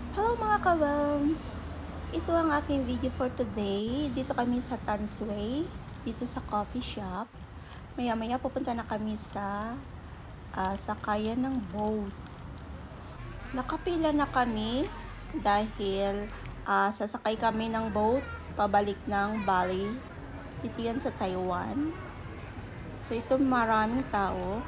Hello mga ka-Welms! Ito ang aking video for today. Dito kami sa Tansway, dito sa coffee shop. Maya-maya pupunta na kami sa sakayan ng boat. Nakapila na kami dahil sasakay kami ng boat pabalik ng Bali. Dito yan sa Taiwan. So ito maraming tao.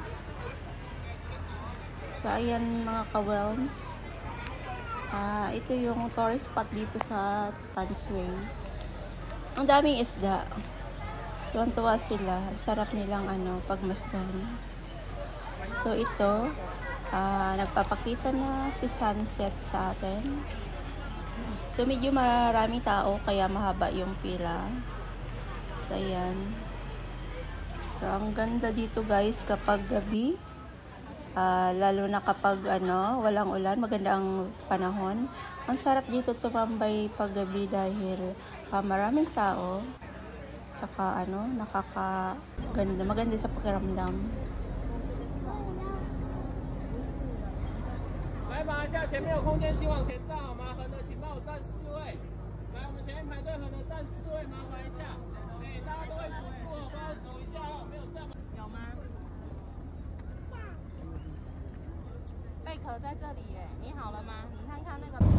So ayan mga ka-Welms. Ito yung tourist spot dito sa Tansway. Ang daming isda. Tuwan-tuwa sila. Sarap nilang pagmasdan. So ito, nagpapakita na si sunset sa atin. So medyo maraming tao kaya mahaba yung pila. So ayan. So ang ganda dito guys kapag gabi. Lalo na kapag walang ulan, maganda ang panahon. Ang sarap dito tumambay paggabi dahil maraming tao. Tsaka nakakaganda, maganda sa pakiramdam. 来，马一下，前面有空间，请往前站好吗？横的请帮我站4位。来，我们前面排队，横的站4位，麻烦一下。对，大家都会数数哦，帮我数一下哦，没有站吗？有吗？ 贝壳在这里耶，你好了吗？你看看那个。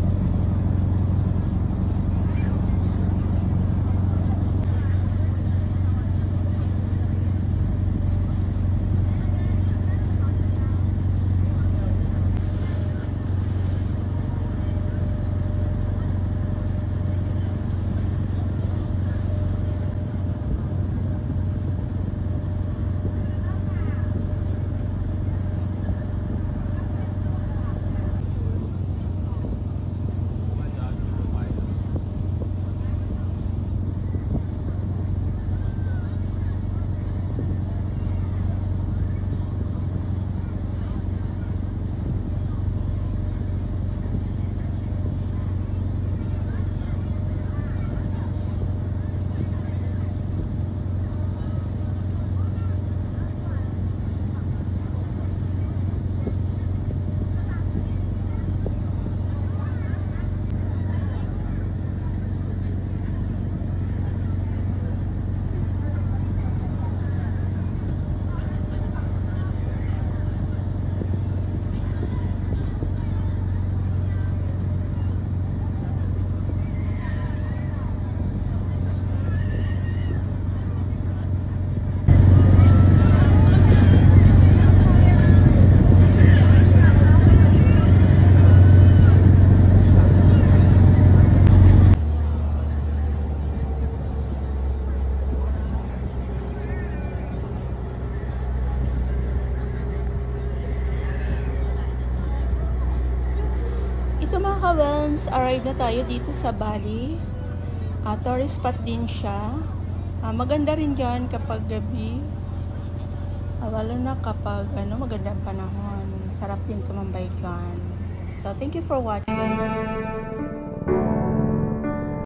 Ito mga ka-Welms, arrive na tayo dito sa Bali. Tourist spot din siya. Maganda rin dyan kapag gabi. Lalo na kapag magandang panahon. Sarap din tumambay dyan. So, thank you for watching.